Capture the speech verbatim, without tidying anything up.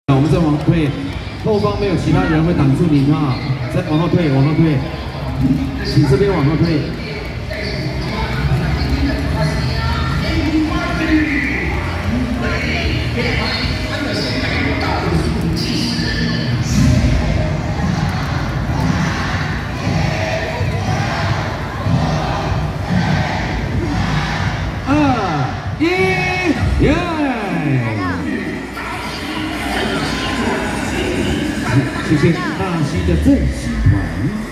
我们再往后退，后方没有其他人会挡住您哈，再往后退，往后退，请这边往后退。二一，耶！ 谢谢大溪的正喜团。